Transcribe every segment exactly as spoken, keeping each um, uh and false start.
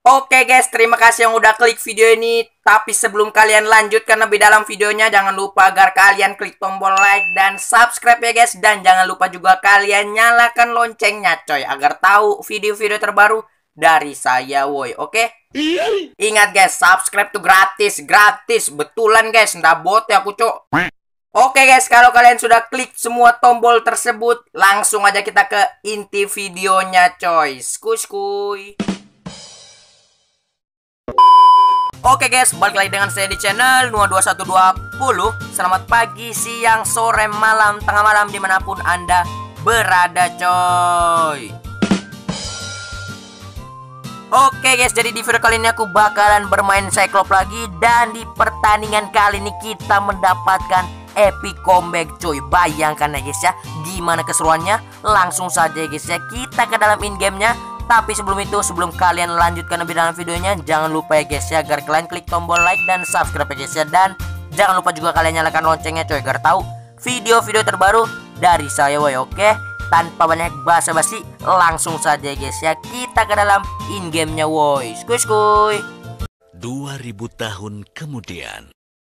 Oke guys, terima kasih yang udah klik video ini. Tapi sebelum kalian lanjutkan lebih dalam videonya, jangan lupa agar kalian klik tombol like dan subscribe ya guys. Dan jangan lupa juga kalian nyalakan loncengnya coy, agar tahu video-video terbaru dari saya woi. Oke? Ingat guys, subscribe tuh gratis, gratis. Betulan guys, nggak bot ya aku cok. Oke guys, kalau kalian sudah klik semua tombol tersebut, langsung aja kita ke inti videonya coy. Skuy skuy. Oke guys, balik lagi dengan saya di channel Nuah dua satu dua nol. Selamat pagi, siang, sore, malam, tengah malam, dimanapun anda berada coy. Oke guys, jadi di video kali ini aku bakalan bermain Cyclops lagi. Dan di pertandingan kali ini kita mendapatkan epic comeback coy. Bayangkan ya guys ya, gimana keseruannya. Langsung saja guys ya, kita ke dalam in-game-nya. Tapi sebelum itu, sebelum kalian lanjutkan lebih dalam videonya, jangan lupa ya guys ya, agar kalian klik tombol like dan subscribe ya guys ya. Dan jangan lupa juga kalian nyalakan loncengnya coy, agar tahu video-video terbaru dari saya woy. Oke, tanpa banyak basa-basi, langsung saja ya guys ya, kita ke dalam in-game-nya woy. Skuy skuy. dua ribu tahun kemudian.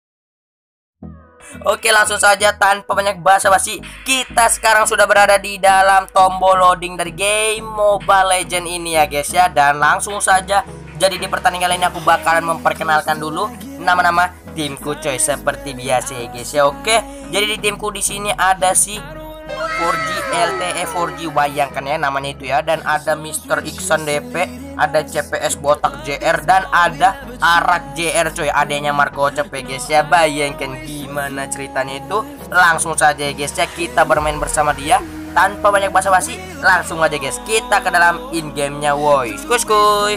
Oke, langsung saja tanpa banyak basa-basi, kita sekarang sudah berada di dalam tombol loading dari game Mobile Legends ini ya guys ya. Dan langsung saja, jadi di pertandingan ini aku bakalan memperkenalkan dulu nama-nama timku coy, seperti biasa ya guys ya. Oke, jadi di timku di sini ada si empat G L T E empat G, bayangkan ya namanya itu ya. Dan ada Mister Iksan D P, ada C P S Botak J R, dan ada Arak J R coy, adanya Marco Cep ya guys ya. Bayangkan gimana ceritanya itu. Langsung saja ya guys ya, kita bermain bersama dia tanpa banyak basa-basi. Langsung aja guys, kita ke dalam in game-nya woi. Skuy skuy.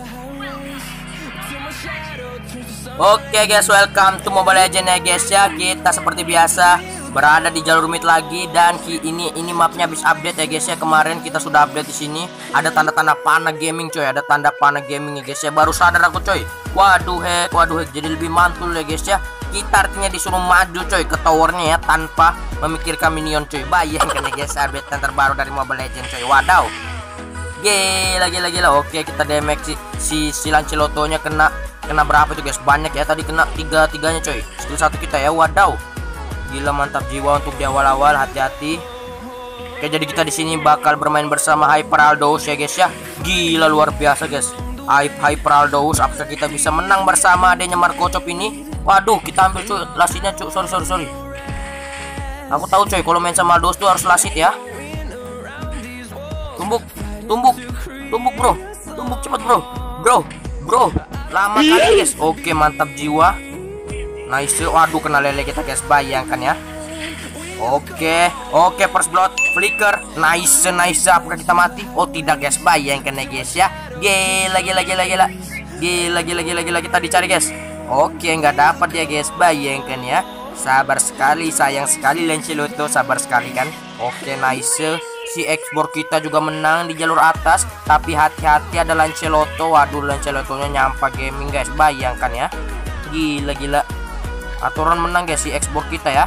Oke guys, welcome to Mobile Legends ya guys ya. Kita seperti biasa berada di jalur mid lagi. Dan ini ini mapnya habis update ya guys ya. Kemarin kita sudah update di sini. Ada tanda-tanda panah gaming coy, ada tanda panah gaming ya guys ya. Baru sadar aku coy. Waduh hek, waduh hek, jadi lebih mantul ya guys ya. Kita artinya disuruh maju coy ke towernya ya, tanpa memikirkan minion coy. Bayangkan ya guys, update yang terbaru dari Mobile Legends coy. Wadaw. Gila gila gila. Oke, kita damage si si, si Lancelotonya kena kena berapa tuh guys? Banyak ya, tadi kena tiga tiganya coy. Skill satu kita ya. Wadaw. Gila, mantap jiwa untuk di awal-awal, hati-hati. Oke, jadi kita di sini bakal bermain bersama Hyper Aldous ya guys ya. Gila, luar biasa guys. Hyper Aldous, apakah kita bisa menang bersama adanya Marco Cop ini? Waduh, kita ambil cuy lasitnya cuy. Sorry sorry sorry. Aku tahu coy, kalau main sama Aldous tuh harus lasit ya. Tumbuk, tumbuk, tumbuk bro, tumbuk cepat bro, bro, bro. Lama kali guys. Oke, mantap jiwa. Nice. Waduh, kena lele kita guys, bayangkan ya. Oke, oke, first blood, flicker. Nice, nice. Apakah kita mati? Oh tidak guys, bayangkan ya guys ya. Gila, gila, gila, gila. Gila, gila, gila, gila. Kita dicari guys. Oke, nggak dapat ya guys, bayangkan ya. Sabar sekali, sayang sekali Lanceloto, sabar sekali kan. Oke, nice. Si ekspor kita juga menang di jalur atas. Tapi hati-hati, ada Lanceloto. Waduh, Lancelotonya nyampa gaming guys, bayangkan ya. Gila, gila. Aturan menang guys si ekspor kita ya.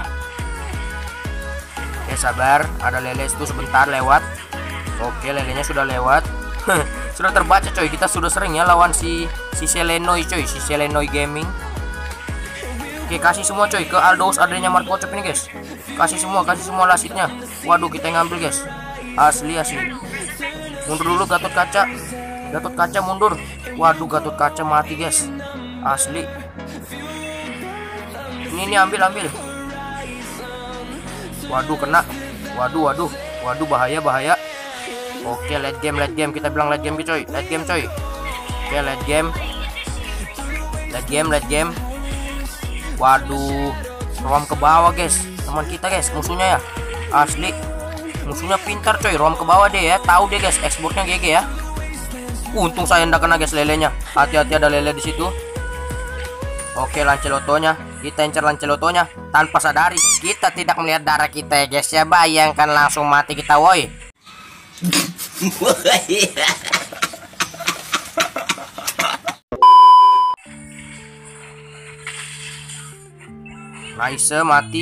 Oke, sabar, ada lele itu sebentar lewat. Oke, lelenya sudah lewat. Sudah terbaca coy, kita sudah sering ya lawan si si Selenoy coy, si Selenoy Gaming. Oke, kasih semua coy ke Aldous, adanya Marco Cop ini guys. Kasih semua, kasih semua lasitnya. Waduh, kita ngambil guys. Asli asli. Mundur dulu Gatot Kaca. Gatot Kaca mundur. Waduh, Gatot Kaca mati guys. Asli. Ini, ini ambil ambil. Waduh, kena. Waduh waduh waduh, bahaya bahaya. Oke, late game late game, kita bilang late game coy, late game coy. Oke, late game, late game late game. Waduh, rom ke bawah guys, teman kita guys, musuhnya ya. Asli, musuhnya pintar coy, rom ke bawah deh ya, tahu deh guys, exportnya G G ya. Untung saya ndak kena guys lelenya. Hati-hati, ada lele di situ. Oke, Lancelotonya, kita incer Lancelotonya tanpa sadari kita tidak melihat darah kita ya guys ya. Bayangkan langsung mati kita woi. Nice, mati.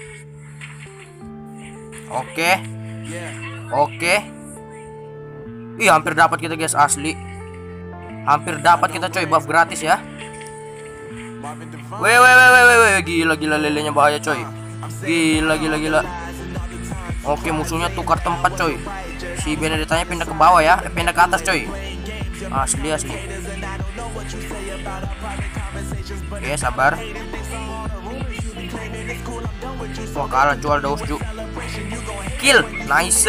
Oke. Oke. Ih, hampir dapat kita guys, asli. Hampir dapat kita coy, buff gratis ya. Weh weh weh weh weh, gila gila lelenya bahaya coy. Gila gila gila. Oke, musuhnya tukar tempat coy. Si Benedetta-nya pindah ke bawah ya, eh, pindah ke atas coy. Asli asli. Oke, sabar. Wah, kalah jual Daus cu. Kill, nice.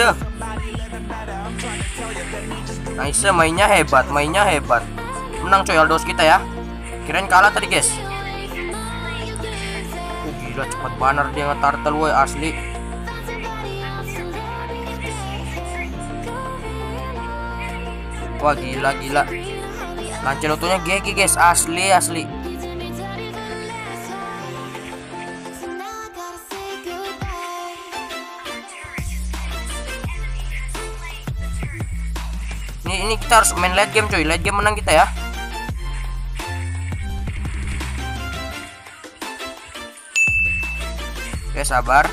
Nice, mainnya hebat, mainnya hebat. Menang coy Aldos kita ya. Kirain kalah tadi guys. Oh, gila cepat banget dia nge-turtle woy, asli. Wah, gila gila. Lancelotonya G G guys, asli asli. Ini, ini kita harus main late game coy, late game menang kita ya. Oke, sabar.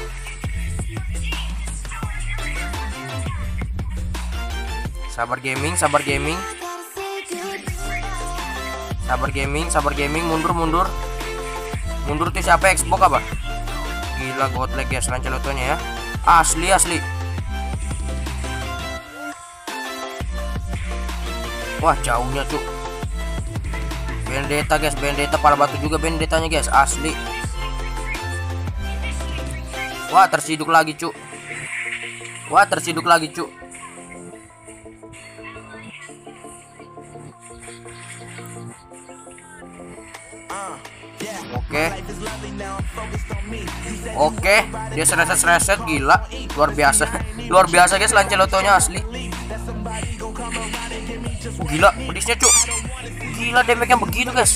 Sabar gaming, sabar gaming. Sabar gaming, sabar gaming, mundur mundur. Mundur tuh siapa, Xbox apa? Gila god lag guys Lancelotonya ya. Asli asli. Wah, jauhnya cuk. Benedetta guys, Benedetta pala batu juga Benedetta-nya guys, asli. Wah, tersiduk lagi cuk. Wah, tersiduk lagi cuk. Oke. Oke, dia sereset-sereset gila. Luar biasa. Luar biasa guys Lancelotonya asli. Oh, gila, pedisnya cuk. Gila damage-nya begitu guys.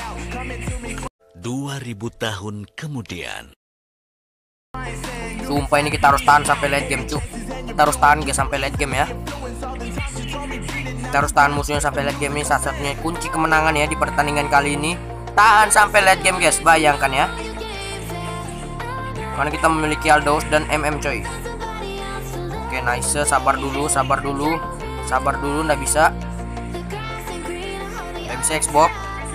Dua ribu tahun kemudian. Sumpah ini kita harus tahan sampai late game cuk. Kita harus tahan guys sampai late game ya. Kita harus tahan musuhnya sampai late game, ini salah satunya kunci kemenangan ya di pertandingan kali ini. Tahan sampai late game guys, bayangkan ya. Karena kita memiliki Aldos dan M M coy. Oke, nice, sabar dulu, sabar dulu. Sabar dulu, nggak bisa. Nggak bisa Xbox.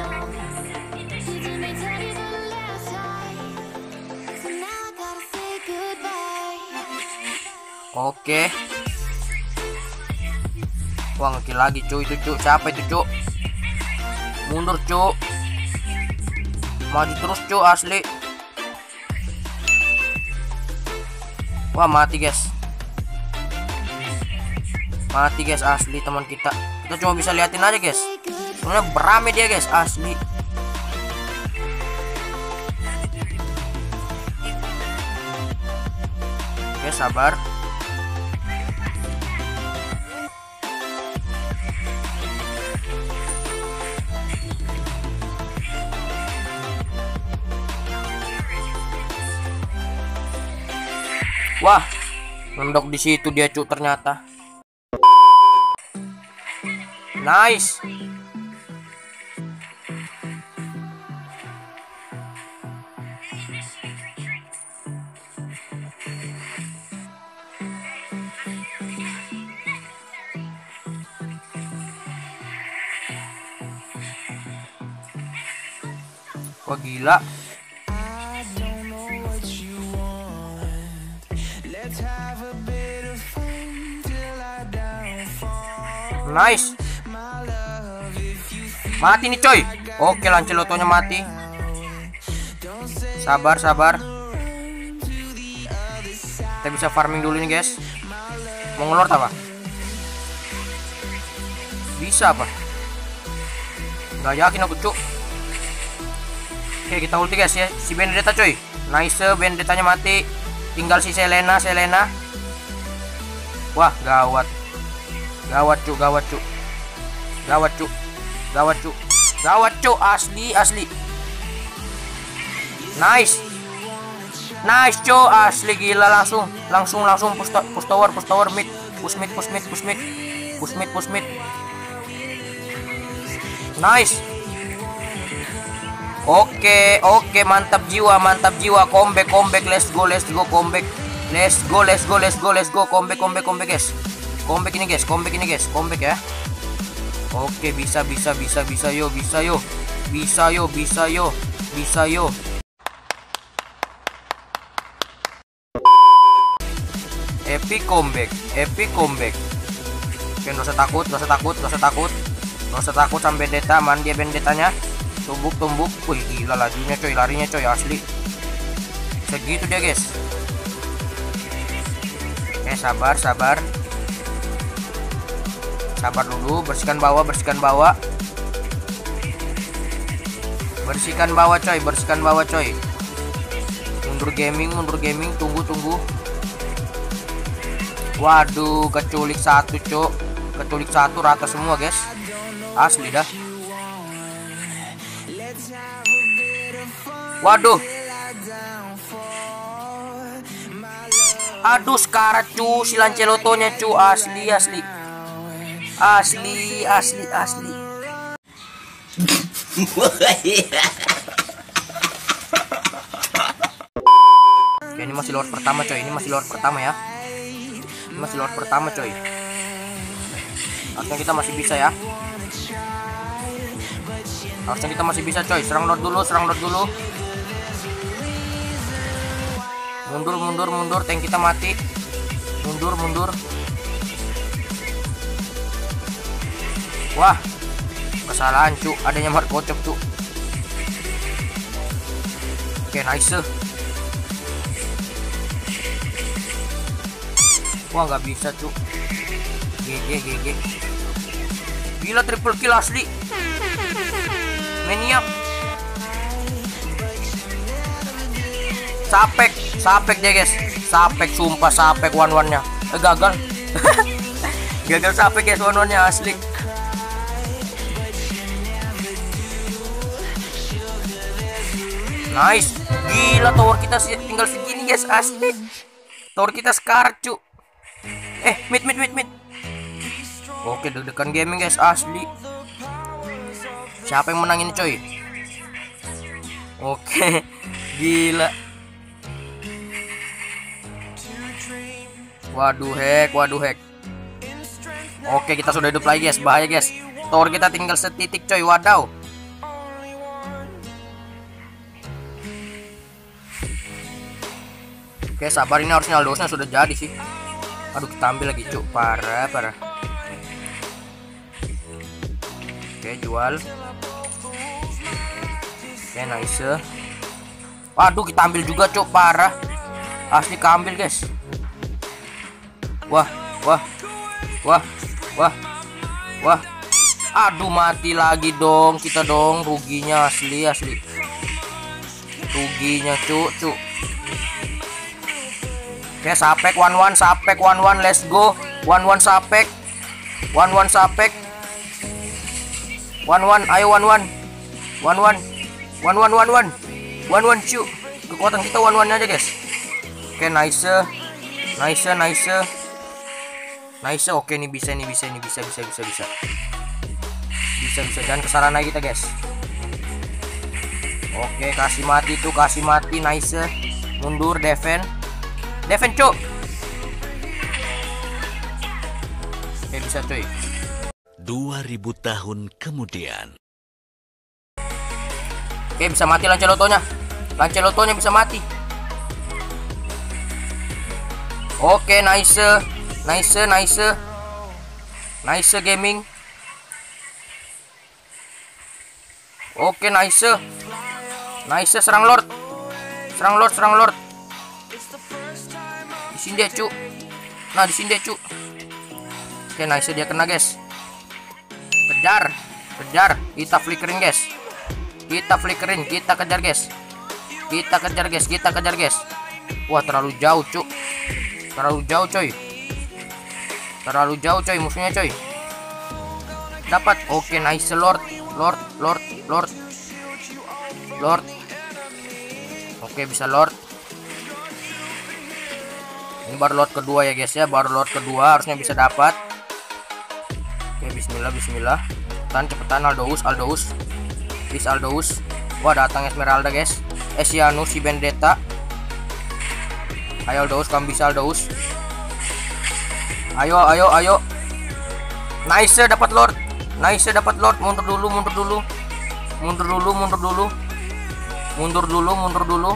Oke. Wah, ngekill lagi cuy itu cuy. Siapa itu cuy? Mundur cuy. Maju terus cuy asli. Wah, mati guys. Mati guys asli teman kita. Kita cuma bisa liatin aja guys. Soalnya berame dia guys asli. Oke, sabar. Wah, mendok di situ dia cuk ternyata. Nice. Wah, gila. Nice. Mati nih coy. Oke, Lancelotonya mati. Sabar, sabar. Kita bisa farming dulu nih guys. Mau ngelord apa? Bisa apa? Gak yakin aku cuk. Oke, kita ulti guys ya. Si Benedetta coy. Nice, Benedettanya mati. Tinggal si Selena, Selena. Wah, gawat. Gawat cuk, gawat cuk. Gawat cuk. Gawat cuk. Gawat cuk, asli, asli. Nice. Nice cuk, asli gila langsung. Langsung langsung push, push tower, push tower mid. Push mid, push mid, push mid. Push mid, push mid. Nice. Oke, oke, mantap jiwa, mantap jiwa. Comeback, comeback, let's go, let's go, comeback. Let's go, let's go, let's go, let's go, comeback, comeback, comeback guys. comeback ini guys, comeback ini guys, comeback ya. Oke, bisa bisa bisa bisa yo, bisa yo. Bisa yo, bisa yo. Bisa yo. Epic comeback, epic comeback. Oke, gak usah takut, gak usah takut, gak usah takut. Gak usah takut sama Vendetta, man dia Vendettanya. Tumbuk, tumbuk. Wih, gila lajunya coy, larinya coy, asli. Segitu dia guys. Oke, sabar, sabar. Sabar dulu, bersihkan bawah, bersihkan bawah. Bersihkan bawah coy, bersihkan bawah coy. Mundur gaming, mundur gaming, tunggu, tunggu. Waduh, keculik satu cok. Keculik satu rata semua guys. Asli dah. Waduh. Aduh, sekarat cu, si Lancelotonya cu, asli asli. Asli, asli, asli. Oke, ini masih lord pertama coy, ini masih lord pertama ya. Ini masih lord pertama coy. Harusnya kita masih bisa ya. Harusnya kita masih bisa coy. Serang lord dulu, serang lord dulu. Mundur, mundur, mundur, tank kita mati. Mundur, mundur. Wah, kesalahan cu, adanya mark kocok cu. Oke, nice. Wah, nggak bisa cu. G G G G. Gila, triple kill asli. Maniak. Sapek, sapek dia guys. Sapek, sumpah sapek one one nya. Eh, gagal. Gagal sapek guys, one one nya asli. Nice. Gila, tower kita tinggal segini guys, asli. Tower kita sekarat cu. Eh, mid mid mid mid. Oke, deg-degan gaming guys, asli. Siapa yang menang ini coy? Oke. Gila. Waduh hack, waduh hack. Oke, kita sudah hidup lagi guys, bahaya guys. Tower kita tinggal setitik coy, wadaw. Oke, sabar, ini harusnya Aldosnya sudah jadi sih. Aduh, kita ambil lagi cuk, parah parah. Oke, jual. Oke, nice. Waduh, kita ambil juga cuk, parah. Asli keambil guys. Wah, wah. Wah, wah. Wah. Aduh, mati lagi dong kita dong, ruginya asli asli. Ruginya cuk, cuk. Oke, sapek one one, sapek one one, let's go. One one sapek. One one sapek. One one, ayo one one. One one. One one one one. One one cu. Kekuatan kita one one aja guys. Oke, nice. Nice, nice. Nice. Oke, ini bisa, ini bisa, ini bisa, bisa, bisa, bisa. Bisa, bisa. Jangan kesalahan kita guys. Oke, kasih mati tuh, kasih mati, nice. Mundur, defend. Defend cuk. Oke, bisa cuy. Dua ribu tahun kemudian. Oke, bisa mati Lancelotonya. Lancelotonya bisa mati. Oke, nice. Nice, nice. Nice gaming. Oke, nice. Nice, serang lord. Serang lord, serang lord. Di sini dia cu. Nah, di sini dia cu. Oke, nice, dia kena guys. Kejar, kejar. Kita flickerin guys. Kita flickerin, kita kejar guys. Kita kejar guys, kita kejar guys. Wah, terlalu jauh cu. Terlalu jauh coy. Terlalu jauh coy musuhnya coy. Dapat. Oke, nice lord. Lord, lord, lord. Lord. Oke, bisa lord. Ini baru lot kedua ya guys ya, baru lot kedua harusnya bisa dapat. Oke, bismillah, bismillah. Cepetan, cepetan, Aldous, Aldous. Please Aldous. Wah, datang Esmeralda guys. Esianus, si Vendetta. Ayo Aldous, kamu bisa Aldous. Ayo, ayo, ayo. Nice, dapat Lord. Nice, dapat Lord. Mundur dulu, mundur dulu. Mundur dulu, mundur dulu. Mundur dulu, mundur dulu.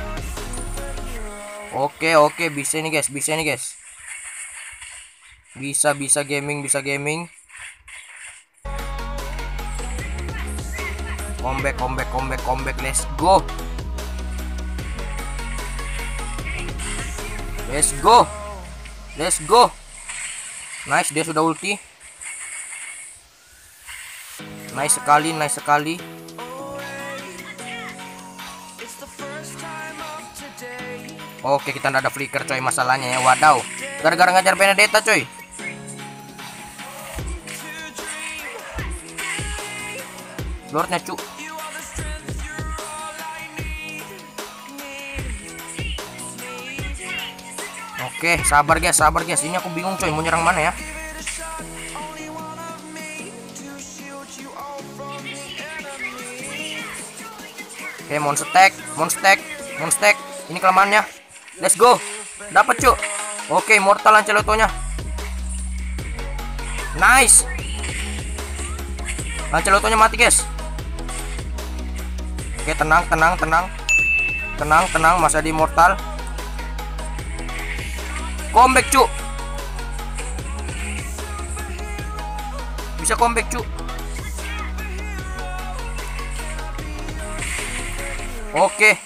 Oke, oke, bisa nih guys, bisa nih guys. Bisa, bisa gaming, bisa gaming. Comeback, comeback, comeback, comeback. Let's go. Let's go. Let's go. Nice, dia sudah ulti. Nice sekali, nice sekali. Oke, kita nggak ada flicker coy masalahnya ya. Wadaw. Gara-gara ngajar Benedetta coy. Lordnya cu. Oke, sabar guys, sabar guys. Ini aku bingung coy, mau nyerang mana ya? Oke, monster monster monster. Ini kelemahannya. Let's go. Dapat cu. Oke, mortal Lancelotonya. Nice. Lancelotonya mati guys. Oke, tenang, tenang, tenang. Tenang, tenang, masih ada immortal. Comeback cu. Bisa comeback cu. Oke.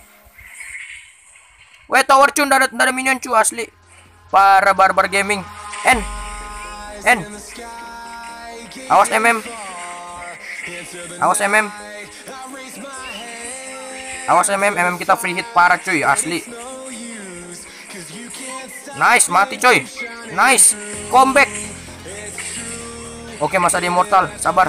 Weh, tower cu, nggak ada, nggak ada minion cu, asli. Para barbar gaming. N. N. Awas M M. Awas M M. Awas M M, M M kita free hit parah cuy, asli. Nice, mati coy. Nice, comeback. Oke, masa dia immortal, sabar.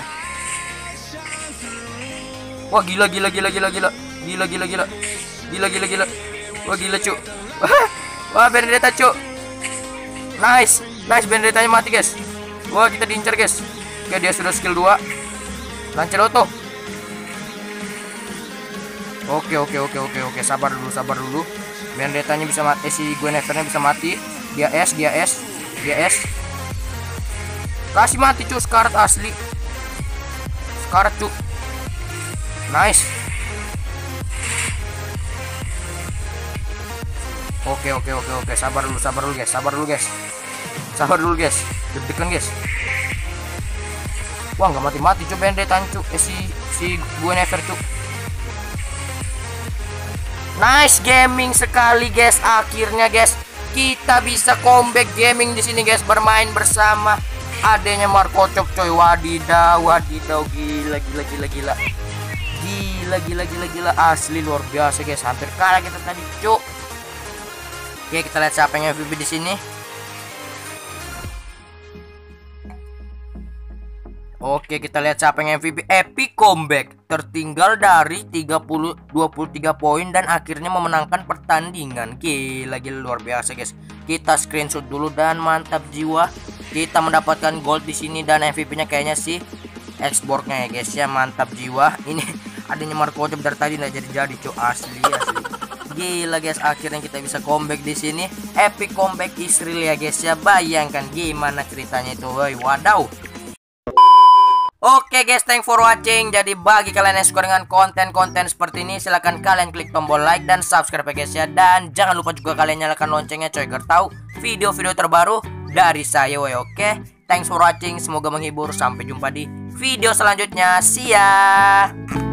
Wah, gila gila gila gila gila. Gila gila gila. Gila gila gila. Wah, gila cu. Wah, Benedetta cu. Nice. Nice, Benedettanya mati guys. Wah, kita diincar guys. Oke, dia sudah skill dua. Lanceloto. Oke, oke, oke, oke, oke. Sabar dulu, sabar dulu. Benedettanya bisa mati, eh, si Guinevernya bisa mati. Dia S, dia S, dia S. Kasih mati cu, Scarlet asli. Scarlet cu. Nice. Oke, oke, oke, oke. Sabar dulu, sabar dulu guys, sabar dulu guys. Sabar dulu guys. Deg-degan guys. Wah, nggak mati-mati cu Benedetta cu. Eh si si Guinevere cu. Nice gaming sekali guys. Akhirnya guys kita bisa comeback gaming di sini guys, bermain bersama adanya Marco Chop coy. Wadidaw, wadidaw, gila gila gila gila. Gila gila gila gila asli luar biasa guys. Hampir kalah kita tadi cu. Oke, kita lihat siapa yang M V P di sini. Oke, kita lihat siapa yang M V P. Epic comeback, tertinggal dari tiga puluh dua puluh tiga poin dan akhirnya memenangkan pertandingan. Gila gila luar biasa guys. Kita screenshot dulu dan mantap jiwa. Kita mendapatkan gold di sini dan M V P-nya kayaknya sih exportnya ya guys ya, mantap jiwa. Ini adanya Marco Chop dari tadi nggak jadi-jadi cu, asli asli. Gila guys, akhirnya kita bisa comeback di sini. Epic comeback is real ya guys ya. Bayangkan gimana ceritanya itu. Woi, wadaw. Oke guys, thanks for watching. Jadi bagi kalian yang suka dengan konten-konten seperti ini, silahkan kalian klik tombol like dan subscribe ya guys ya. Dan jangan lupa juga kalian nyalakan loncengnya coy, agar tahu video-video terbaru dari saya woi. Oke, thanks for watching. Semoga menghibur. Sampai jumpa di video selanjutnya. See ya.